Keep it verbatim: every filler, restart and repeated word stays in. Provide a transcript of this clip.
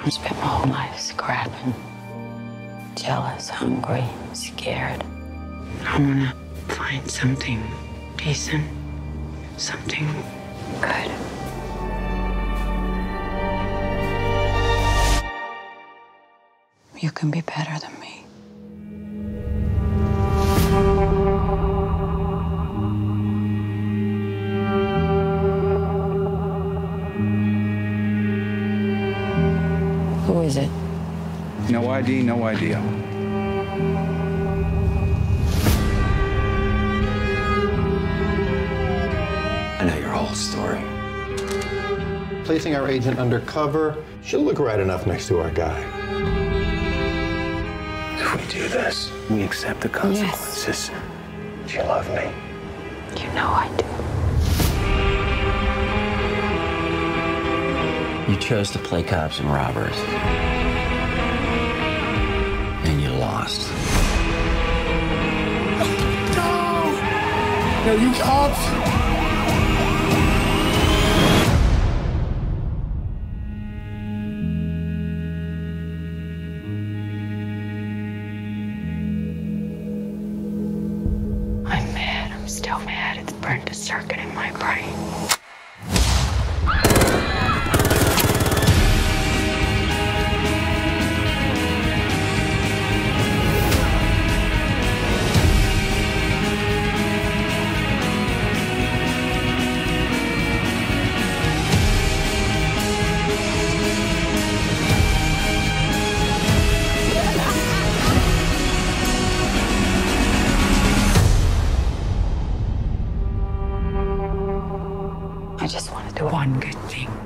I spent my whole life scrapping. Jealous, hungry, scared. I want to find something decent, something good. You can be better than me. Who is it? No I D, no idea. I know your whole story. Placing our agent undercover, she'll look right enough next to our guy. If we do this, we accept the consequences. Yes. Do you love me? You know I do. You chose to play cops and robbers. And you lost. No! No, you cops! I'm mad. I'm still mad. It's burned a circuit in my brain. I just want to do one good thing.